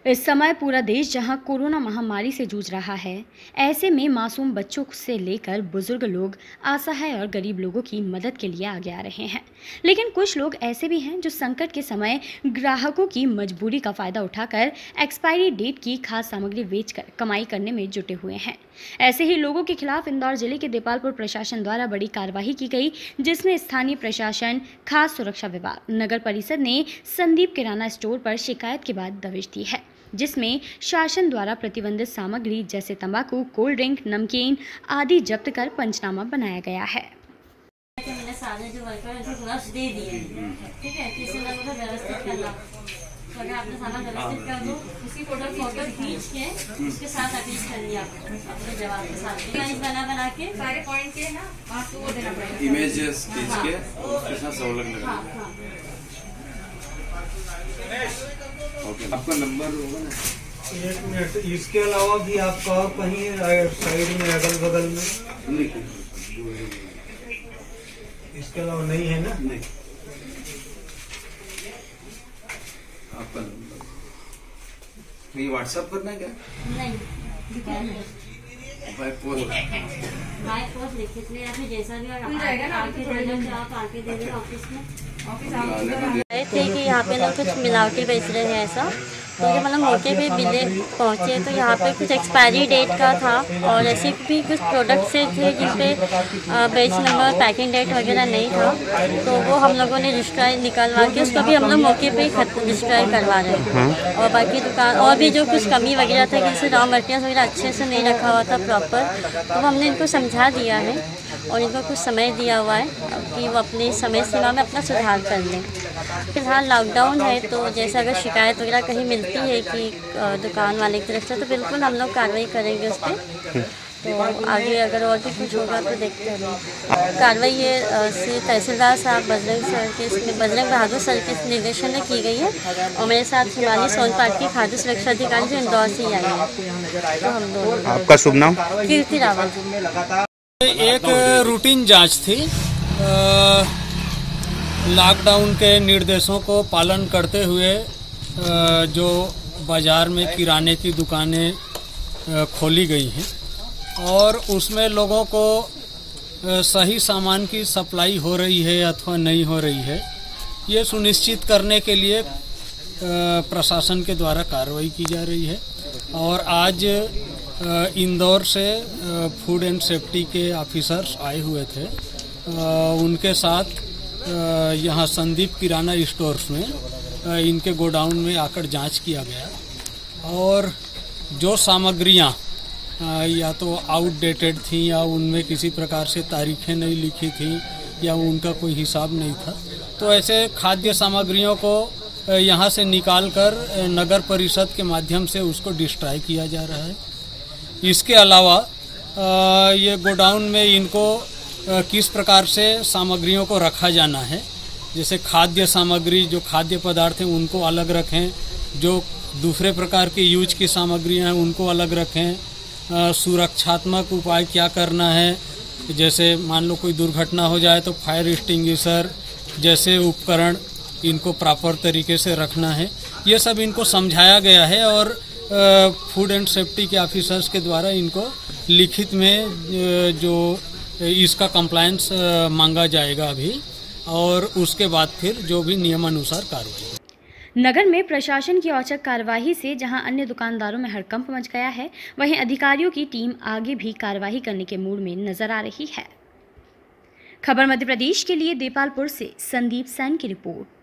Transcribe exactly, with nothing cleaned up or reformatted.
इस समय पूरा देश जहां कोरोना महामारी से जूझ रहा है, ऐसे में मासूम बच्चों से लेकर बुजुर्ग लोग असहाय और गरीब लोगों की मदद के लिए आगे आ रहे हैं। लेकिन कुछ लोग ऐसे भी हैं जो संकट के समय ग्राहकों की मजबूरी का फायदा उठाकर एक्सपायरी डेट की खास सामग्री बेचकर कमाई करने में जुटे हुए हैं। ऐसे ही लोगों के खिलाफ इंदौर जिले के देपालपुर प्रशासन द्वारा बड़ी कार्रवाई की गई, जिसमें स्थानीय प्रशासन, खास सुरक्षा विभाग, नगर परिषद ने संदीप किराना स्टोर पर शिकायत के बाद दबिश दी है, जिसमें शासन द्वारा प्रतिबंधित सामग्री जैसे तंबाकू, कोल्ड ड्रिंक, नमकीन आदि जब्त कर पंचनामा बनाया गया है। मैंने सारे जो वर्कर उनको ग्लव्स दे दिए, ठीक है, किसी ने मुझे व्यवस्थित करना, तो अगर आपने सामान व्यवस्थित कर दो, उसकी फोटो फोटो खींच के उसके साथ अटैच कर लिया अपने जवाब के साथ, इमेज बना बना के सारे पॉइंट के ना आपको वो देना पड़ेगा, इमेजेस खींच के उसके साथ संलग्न करना। हाँ हाँ, ओके, आपका नंबर होगा ना? एक मिनट, इसके अलावा भी आपका और कहीं साइड में अगल बगल में नहीं, इसके अलावा नहीं है ना? नहीं, आपका नंबर ये व्हाट्सएप करना है क्या? नहीं, बाय पोस्ट बाय पोस्ट लिखित में या फिर जैसा भी आके दे दो, आप आके दे दो ऑफिस में। ऑफिस थे कि यहाँ पे लोग कुछ मिलावटी बेच रहे हैं ऐसा, तो जब मतलब मौके पे मिले पहुँचे तो यहाँ पे कुछ एक्सपायरी डेट का था और ऐसे भी कुछ प्रोडक्ट्स थे जिन पे बैच नंबर, पैकिंग डेट वगैरह नहीं था, तो वो हम लोगों ने डिस्ट्रॉय निकलवा के उसको भी हम लोग मौके पे ही डिस्ट्रॉय करवा रहे हैं। और बाकी दुकान और भी जो कुछ कमी वगैरह था, जैसे रॉ मटेरियल वगैरह अच्छे से नहीं रखा हुआ था प्रॉपर, तो हमने इनको समझा दिया है और इनको कुछ समय दिया हुआ है कि वो अपनी समय सीमा में अपना सुधार कर लें। फिलहाल लॉकडाउन है, तो जैसे अगर शिकायत वगैरह कहीं मिलती है कि दुकान वाले की तरफ से, तो बिल्कुल हम लोग कार्रवाई करेंगे उस पर। तो आगे अगर और भी कुछ होगा तो देखते हैं। कार्रवाई ये से तहसीलदार साहब बजरंग सर के इसमें बजरंग बहादुर सर के निर्देशन में की गई है और मेरे साथ हिमालय सोनपाट की खाद्य सुरक्षा अधिकारी जो इंदौर से ही आई है। तो हम लोग, आपका शुभ नाम? कीर्ति रावत। एक रूटीन जांच थी, लॉकडाउन के निर्देशों को पालन करते हुए जो बाज़ार में किराने की दुकानें खोली गई हैं और उसमें लोगों को सही सामान की सप्लाई हो रही है अथवा नहीं हो रही है, ये सुनिश्चित करने के लिए प्रशासन के द्वारा कार्रवाई की जा रही है। और आज इंदौर से फूड एंड सेफ्टी के ऑफिसर्स आए हुए थे, उनके साथ यहाँ संदीप किराना स्टोर्स में इनके गोडाउन में आकर जांच किया गया और जो सामग्रियाँ या तो आउटडेटेड थी या उनमें किसी प्रकार से तारीखें नहीं लिखी थी या उनका कोई हिसाब नहीं था, तो ऐसे खाद्य सामग्रियों को यहाँ से निकालकर नगर परिषद के माध्यम से उसको डिस्ट्रॉय किया जा रहा है। इसके अलावा ये गोडाउन में इनको किस प्रकार से सामग्रियों को रखा जाना है, जैसे खाद्य सामग्री, जो खाद्य पदार्थ हैं उनको अलग रखें, जो दूसरे प्रकार के यूज की सामग्रियां हैं उनको अलग रखें, सुरक्षात्मक उपाय क्या करना है, जैसे मान लो कोई दुर्घटना हो जाए तो फायर एक्सटिंग्विशर जैसे उपकरण इनको प्रॉपर तरीके से रखना है, ये सब इनको समझाया गया है और फूड एंड सेफ्टी के ऑफिसर्स के द्वारा इनको लिखित में जो इसका कंप्लायंस मांगा जाएगा अभी, और उसके बाद फिर जो भी नियमानुसार कार्रवाई। नगर में प्रशासन की औचक कार्यवाही से जहां अन्य दुकानदारों में हड़कंप मच गया है, वहीं अधिकारियों की टीम आगे भी कार्यवाही करने के मूड में नजर आ रही है। खबर मध्य प्रदेश के लिए देपालपुर से संदीप सैन की रिपोर्ट।